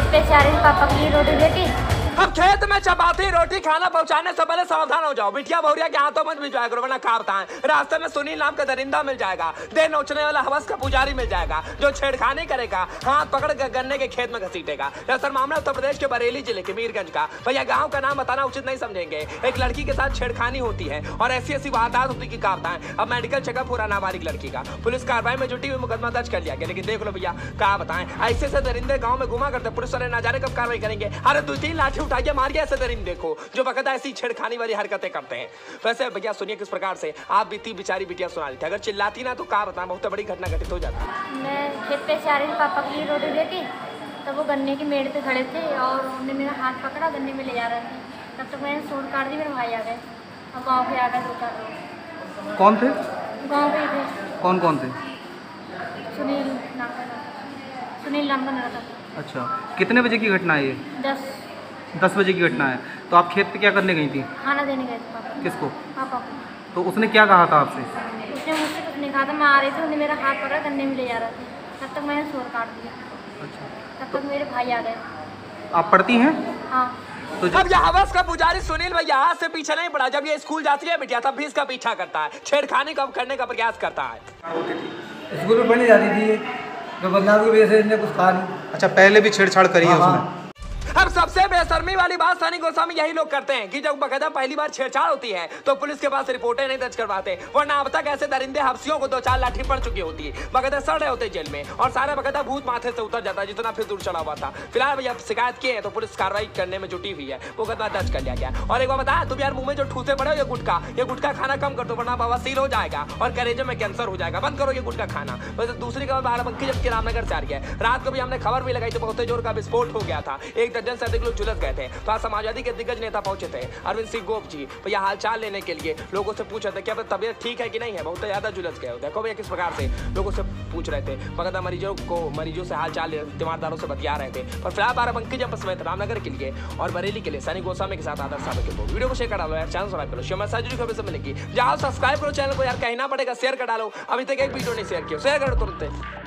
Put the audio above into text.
बेचारे पापा के लिए रोटी लेके अब खेत में चपाती रोटी खाना पहुंचाने से पहले सावधान हो जाओ। बिटिया बहुरिया के हाथों मत भिजवाया करो, वरना खा बताएं। रास्ते में सुनील नाम का दरिंदा मिल जाएगा, दे नोचने वाला हवस का पुजारी मिल जाएगा, जो छेड़खानी करेगा, हाथ पकड़ कर गन्ने के खेत में घसीटेगा। दरअसल मामला उत्तर प्रदेश के बरेली जिले के मीरगंज का। भैया गाँव का नाम बताना उचित नहीं समझेंगे। एक लड़की के साथ छेड़खानी होती है और ऐसी वारदात होती की बताएं। अब मेडिकल चेकअप हो रहा नाबालिग लड़की का। पुलिस कार्रवाई में जुटी हुई, मुकदमा दर्ज कर लिया गया। लेकिन देख लो भैया क्या बताएं, ऐसे से दरिंदे गाँव में घुमा करते, पुलिस वाले ना जाने कब कार्रवाई करेंगे। अरे 2-3 लाठी उठा के मार गया ऐसे देखो जो बकायदा ऐसी छेड़खानी वाली हरकतें करते हैं। वैसे भैया सुनिए किस प्रकार से आप बीती बेचारी बिटिया सुना ली थी। अगर चिल्लाती ना तो क्या बताएं, बहुत बड़ी घटना घटित हो जाती। मैं खेत पे जा रही थी पापा के लिए रोटी लेके, तब वो गन्ने की मेड़ पे खड़े थे और उन्होंने मेरा हाथ पकड़ा, गन्ने में ले जा रहे थे। तब तक मैंने सूट काट दी, मेरे भाई आ गए और गाँव पे आ गए 2-4 लोग। कौन थे? गाँव पे ही थे। कौन कौन थे? सुनील नाम का लड़का। अच्छा, कितने बजे की घटना है ये? 10 बजे की घटना है। तो आप खेत पे क्या करने गई थी? खाना देने गए थे पापा। किसको? पापा को। तो उसने क्या कहा था आपसे? उसने मुझसे कुछ नहीं कहा था, मैं आ रही थी, उन्होंने मेरा हाथ पकड़ा, गन्ने में ले जा रहा था। तब तक मैंने सूट काट दिया। अच्छा, तब तक मेरे भाई आ गए। आप पढ़ती हैं? हाँ। तो अब यह हवस का पुजारी सुनील भैया आज से पीछे नहीं पड़ा। जब ये स्कूल जाती है बिटिया तब भी इसका पीछा करता है, छेड़खानी का करने का प्रयास करता है। स्कूल में पढ़ने जाती थी, तो बदनाम की वजह से इसने कुछ कहा नहीं। अच्छा, पहले भी छेड़छाड़ करी है उसने? अब सबसे बेशर्मी वाली बात सनी गोस्वामी यही लोग करते हैं कि जब बकायदा पहली बार छेड़छाड़ होती है तो पुलिस के पास रिपोर्टें नहीं दर्ज करवाते, वरना अब तक ऐसे दरिंदे हफ्सियों को 2-4 लाठी पड़ चुकी होती है, बकायदा सड़ रहे होते जेल में और सारा बकायदा भूत माथे से उतर जाता है जितना फिर दूर चढ़ा हुआ था। फिलहाल भैया शिकायत किए हैं तो पुलिस कार्रवाई करने में जुटी हुई है, मुकदमा दर्ज कर लिया गया। और एक बार बताया तुम यार मुंह में जो ठूसे पड़े हो ये गुटखा खाना कम कर दो, वरना बवासीर हो जाएगा और कलेजे में कैंसर हो जाएगा। बंद करो ये गुटखा खाना। वैसे दूसरी खबर बाराबंकी जब के रामनगर से आ रही है। रात को भी हमने खबर भी लगाई तो बहुत जोर का विस्फोट हो गया था, 1 दर्जन से अधिक लोग झुलस गए थे। तो आज समाजवादी के दिग्गज नेता पहुंचे थे, अरविंद सिंह गोप जी। भैया हालचाल लेने के लिए लोगों से पूछ रहे थे कि तबियत ठीक है कि नहीं है, बहुत ज्यादा झुलस गए। देखो भैया किस प्रकार से लोगों से पूछ रहे थे, बकायदा मरीजों से हालचाल तीमारदारों से बतिया रहे थे। पर फिलहाल बाराबंकी जब समेत रामनगर के लिए और बरेली के लिए सनी गोस्वामी के साथ आदर्श साहब के वीडियो को शेयर कर डालो यार, चैनल सब्सक्राइब करो, शिव साजरी खबर से मिलेगी। जाओ सब्सक्राइब करो चैनल को यार, कहना पड़ेगा शेयर कर डालो। अभी तक एक वीडियो नहीं शेयर किया, शेयर करो तुरंत।